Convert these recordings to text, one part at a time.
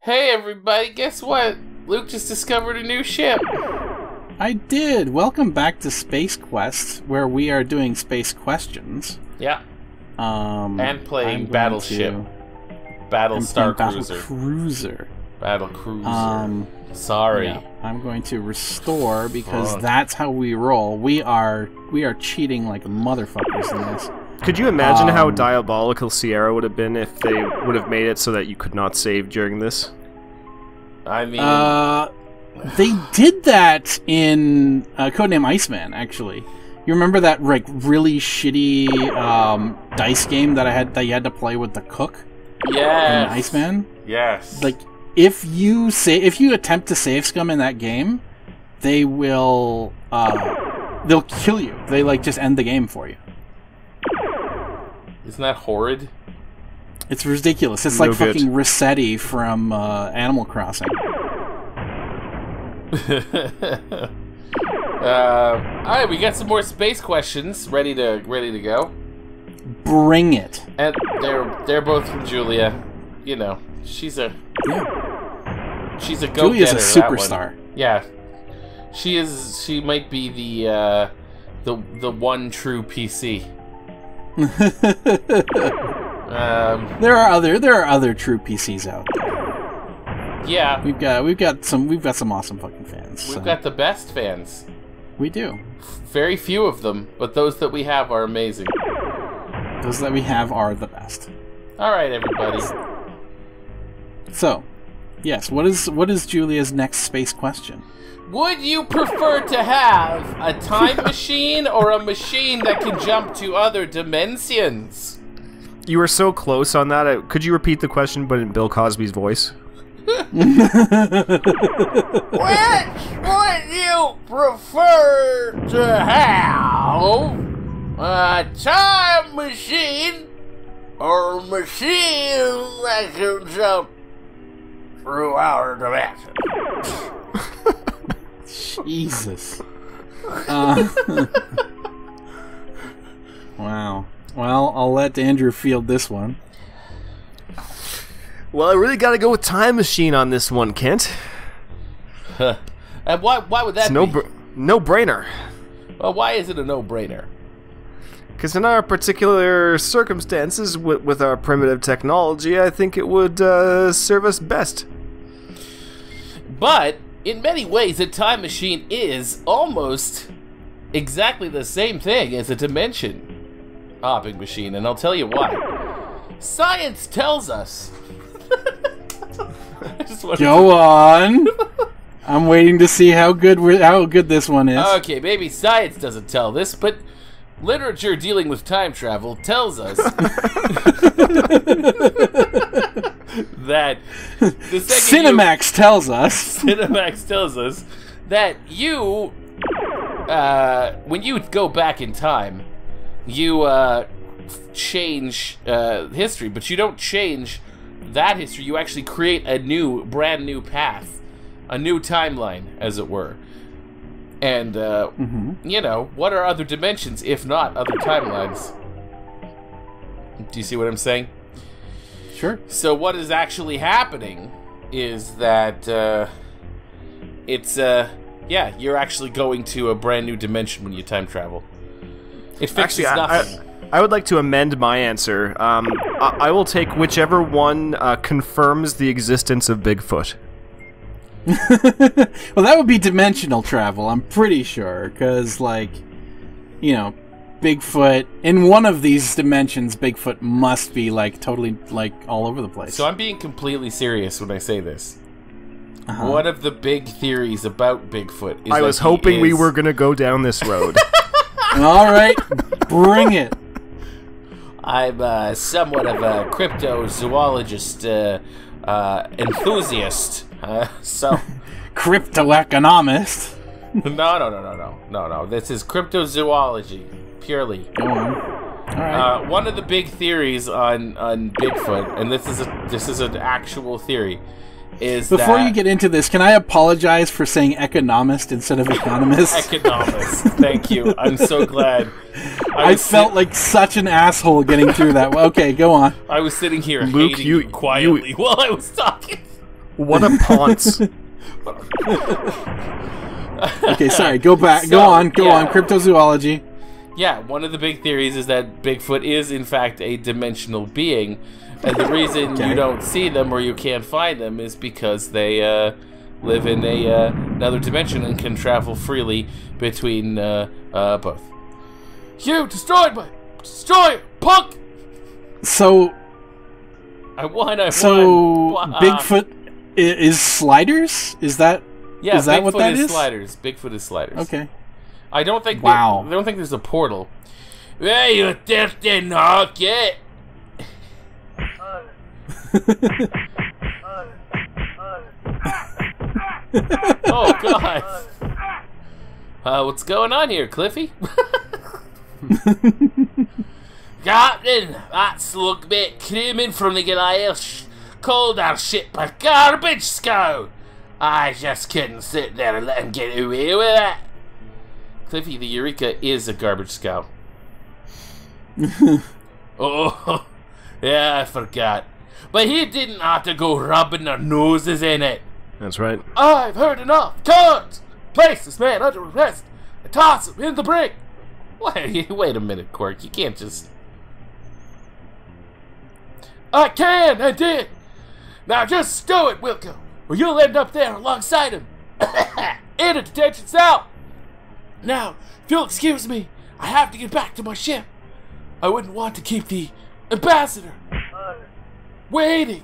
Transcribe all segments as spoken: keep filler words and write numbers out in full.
Hey everybody, guess what? Luke just discovered a new ship. I did. Welcome back to Space Quest, where we are doing space questions. Yeah. Um, and playing I'm going Battleship. to- Battle I'm Star playing Cruiser. Battle Cruiser. Battle Cruiser. Um, Sorry. yeah, I'm going to restore because Fuck. that's how we roll. We are we are cheating like motherfuckers in this. Could you imagine how Um, diabolical Sierra would have been if they would have made it so that you could not save during this? I mean, Uh, they did that in uh, Codename Iceman. Actually, you remember that like really shitty um, dice game that I had that you had to play with the cook in yes. Iceman? Yes. Like, if you say if you attempt to save scum in that game, they will uh, they'll kill you. They like just end the game for you. Isn't that horrid? It's ridiculous. It's No like good. fucking Rossetti from uh, Animal Crossing. uh, Alright, we got some more space questions ready to ready to go. Bring it. And they're they're both from Julia. You know, she's a Yeah. she's a go-getter. Julia's a that one. superstar. Yeah. She is she might be the uh the the one true P C. Um There are other there are other true P Cs out there. yeah, We've got we've got some we've got some awesome fucking fans. we've so got the best fans. we do. Very few of them, but those that we have are amazing. Those that we have are the best. All right, everybody. So, yes, what is what is Julia's next space question? Would you prefer to have a time machine or a machine that can jump to other dimensions? You were so close on that. I- Could you repeat the question, but in Bill Cosby's voice? Which would you prefer to have? A time machine or a machine that can jump through our dimension? Jesus. Uh, wow. Well, I'll let Andrew field this one. Well, I really gotta go with Time Machine on this one, Kent. And why, why would that It's no, be? br- no brainer. Well, why is it a no-brainer? Because in our particular circumstances, with, with our primitive technology, I think it would uh, serve us best. But, in many ways, a time machine is almost exactly the same thing as a dimension hopping machine, and I'll tell you why. Science tells us. I just wanted Go on. I'm waiting to see how good we're, how good this one is. to- Okay, maybe science doesn't tell this, but literature dealing with time travel tells us that the second you- Cinemax tells us. Cinemax tells us that you, uh, when you go back in time, you uh, change uh, history, but you don't change that history. You actually create a new, brand new path, a new timeline, as it were. And, uh, Mhm. you know, what are other dimensions if not other timelines? Do you see what I'm saying? Sure. So what is actually happening is that uh, it's uh, yeah, you're actually going to a brand new dimension when you time travel. It fixes Actually, I, nothing. I, I would like to amend my answer. Um, I, I will take whichever one uh, confirms the existence of Bigfoot. Well, that would be dimensional travel, I'm pretty sure, because, like, you know, Bigfoot, in one of these dimensions, Bigfoot must be, like, totally, like, all over the place. So I'm being completely serious when I say this. Uh-huh. One of the big theories about Bigfoot is I that was he hoping we is- were going to go down this road. All right, bring it. I'm uh, somewhat of a cryptozoologist uh, uh, enthusiast. Uh, so Cryptoeconomist. no, no, no, no, no, no, no. This is cryptozoology purely. Go on. All right. Uh, one of the big theories on, on Bigfoot, and this is a this is an actual theory, is Before that you get into this, can I apologize for saying economist instead of economist? economics. Thank you. I'm so glad. I was felt sit- like such an asshole getting through that. Okay, go on. I was sitting here Luke, hating you- you quietly while I was talking. What a ponce. Okay, sorry. Go back. So, go on. Go yeah. on. Cryptozoology. Yeah, one of the big theories is that Bigfoot is, in fact, a dimensional being. And the reason Okay. you don't see them or you can't find them is because they uh, live in a uh, another dimension and can travel freely between uh, uh, both. You destroyed my destroyer, punk! So, I won. I so won. Bigfoot i- is sliders? Is that? Yeah, is that Bigfoot what that is, is? sliders. Bigfoot is sliders. Okay. I don't think. Wow. They, I don't think there's a portal. Hey, you thirsty knock it. Oh God! Uh, what's going on here, Cliffy? Captain, that slug bit came in from the Goliath, called our ship a garbage scow. I just couldn't sit there and let him get away with it. Cliffy, the Eureka is a garbage scow. Oh, yeah, I forgot. But he didn't have to go rubbing their noses in it. That's right. I've heard enough. Cowards! Place this man under arrest and toss him in the brig. Wait, wait a minute, Quirk. You can't just... I can and did. Now just stow it, Wilco, or you'll end up there alongside him. In a detention cell. Now, if you'll excuse me, I have to get back to my ship. I wouldn't want to keep the ambassador waiting.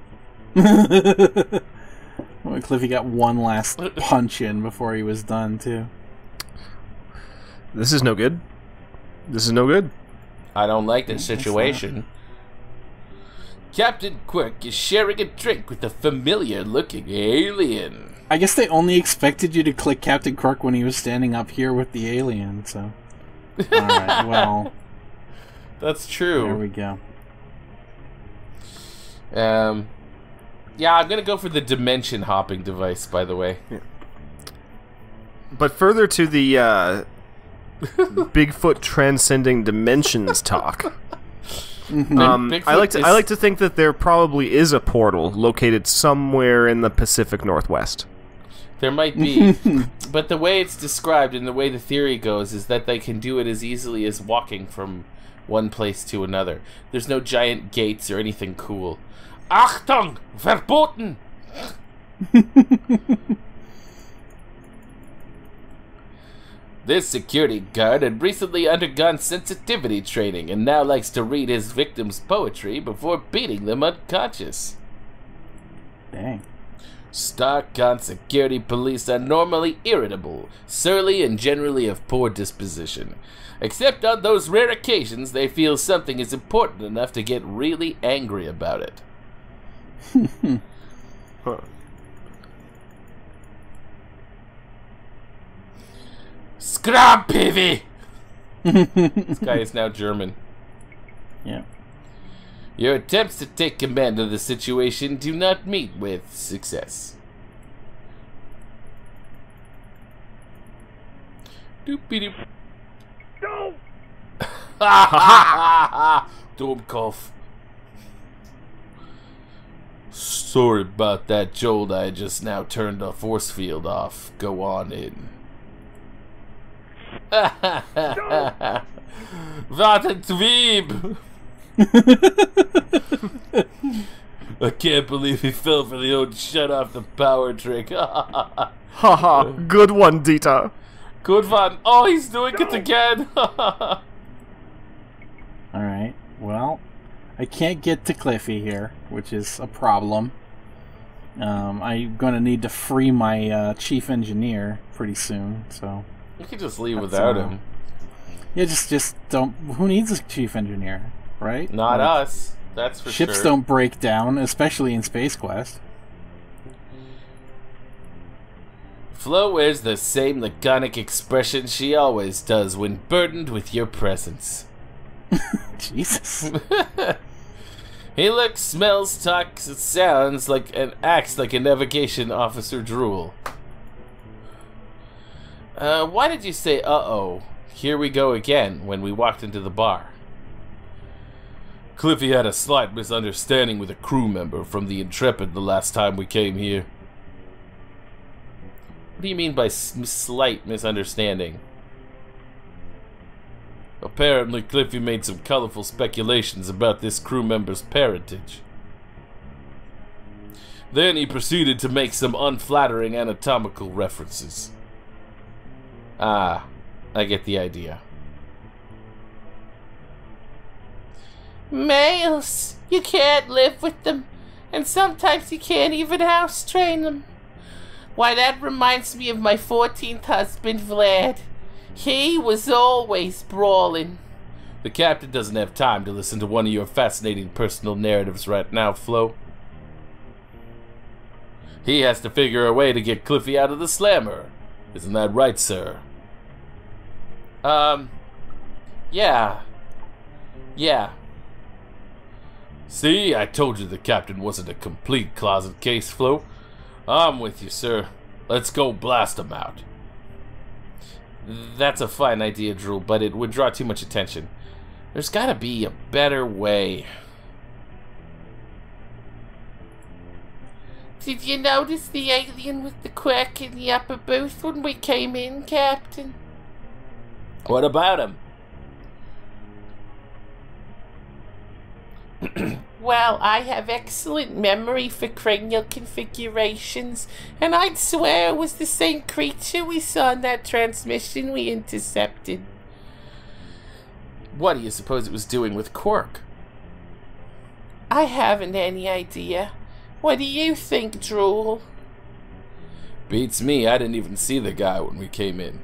Well, Cliffy got one last punch in before he was done, too. This is no good. This is no good. I don't like this situation. Captain Quirk is sharing a drink with a familiar-looking alien. I guess they only expected you to click Captain Quirk when he was standing up here with the alien, so... Alright, well... That's There true. we go. Um, yeah, I'm gonna go for the dimension hopping device, by the way. But further to the uh, Bigfoot transcending dimensions talk. Um, Bigfoot I like to is- I like to think that there probably is a portal located somewhere in the Pacific Northwest. There might be, but the way it's described and the way the theory goes is that they can do it as easily as walking from one place to another. There's no giant gates or anything cool. Achtung! Verboten! This security guard had recently undergone sensitivity training and now likes to read his victims' poetry before beating them unconscious. Dang. Starcon security police are normally irritable, surly, and generally of poor disposition. Except on those rare occasions they feel something is important enough to get really angry about it. Huh. Scrap Pivy! This guy is now German. Yeah. Your attempts to take command of the situation do not meet with success. Doopy-doop. No! Ha ha ha! Domkopf. Sorry about that, Joel. I just now turned the force field off. Go on in. What a dweeb! I can't believe he fell for the old shut off the power trick. Haha, good one, Dita. Good one. Oh, he's doing it again. Alright, well, I can't get to Cliffy here, which is a problem. Um, I'm going to need to free my uh, chief engineer pretty soon, so... You could just leave That's, without uh, him. Yeah, just, just don't... Who needs a chief engineer, right? Not Like, us. That's for Ships sure. don't break down, especially in Space Quest. Flo wears the same laconic expression she always does when burdened with your presence. Jesus. He looks, smells, talks, sounds like and acts like a navigation officer drool. Uh, why did you say uh-oh, here we go again when we walked into the bar? Cliffy had a slight misunderstanding with a crew member from the Intrepid the last time we came here. What do you mean by s slight misunderstanding? Apparently, Cliffy made some colorful speculations about this crew member's parentage. Then he proceeded to make some unflattering anatomical references. Ah, I get the idea. Males, you can't live with them, and sometimes you can't even house train them. Why, that reminds me of my fourteenth husband, Vlad. He was always brawling. The captain doesn't have time to listen to one of your fascinating personal narratives right now, Flo. He has to figure a way to get Cliffy out of the slammer. Isn't that right, sir? Um, yeah. Yeah. See, I told you the captain wasn't a complete closet case, Flo. I'm with you, sir. Let's go blast him out. That's a fine idea, Drool, but it would draw too much attention. There's gotta be a better way. Did you notice the alien with the quirk in the upper booth when we came in, Captain? What about him? Well, I have excellent memory for cranial configurations, and I'd swear it was the same creature we saw in that transmission we intercepted. What do you suppose it was doing with Quark? I haven't any idea. What do you think, Drool? Beats me, I didn't even see the guy when we came in.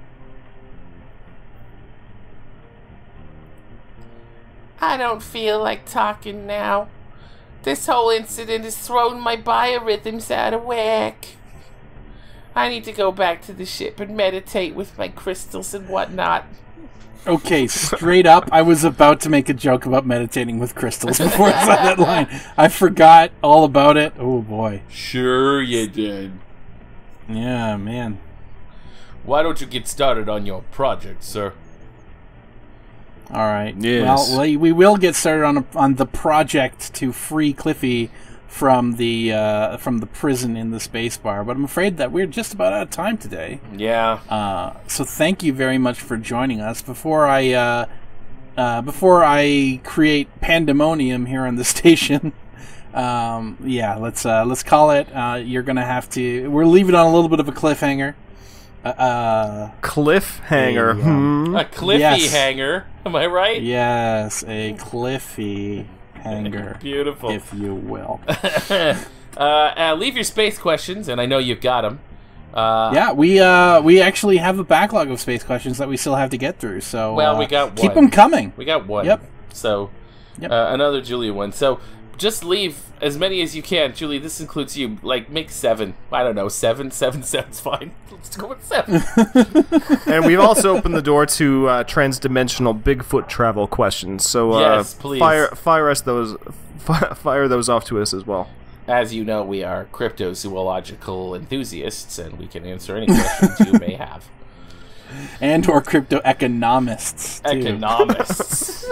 I don't feel like talking now. This whole incident has thrown my biorhythms out of whack. I need to go back to the ship and meditate with my crystals and whatnot. Okay, straight up, I was about to make a joke about meditating with crystals before I saw that line. I forgot all about it. Oh, boy. Sure you did. Yeah, man. Why don't you get started on your project, sir? All right. Yes. Well, we we will get started on a, on the project to free Cliffy from the uh, from the prison in the space bar, but I'm afraid that we're just about out of time today. Yeah. Uh, so thank you very much for joining us. Before I uh, uh, before I create pandemonium here on the station, um, yeah, let's uh, let's call it. Uh, you're gonna have to. We're leaving on a little bit of a cliffhanger. Uh, uh, Cliffhanger. a, Hmm. A Cliffy Yes. hanger. Am I right? yes, a Cliffy hanger, Beautiful. if you will. uh, uh, leave your space questions, and I know you've got them. Uh, Yeah, we uh we actually have a backlog of space questions that we still have to get through. So Well, uh, we got keep one. them coming. We got one. Yep. So, Yep. Uh, another Julia one. So, just leave as many as you can. Julie, this includes you. Like, make seven. I don't know, seven? Seven sounds fine. Let's go with seven. And we've also opened the door to uh, trans-dimensional Bigfoot travel questions. So uh, Yes, please. fire fire us those fi- fire those off to us as well. As you know, we are cryptozoological enthusiasts, and we can answer any questions you may have. And or crypto economists. Too. Economists.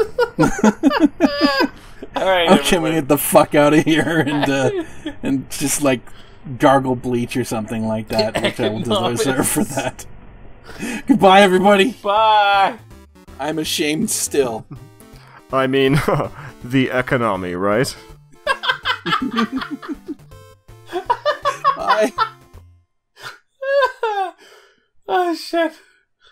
All right. Okay, we everybody. get the fuck out of here and uh, and just like gargle bleach or something like that, which I will deserve for that. Goodbye, everybody. Bye. I'm ashamed still. I mean, the economy, right? Bye. Oh, shit.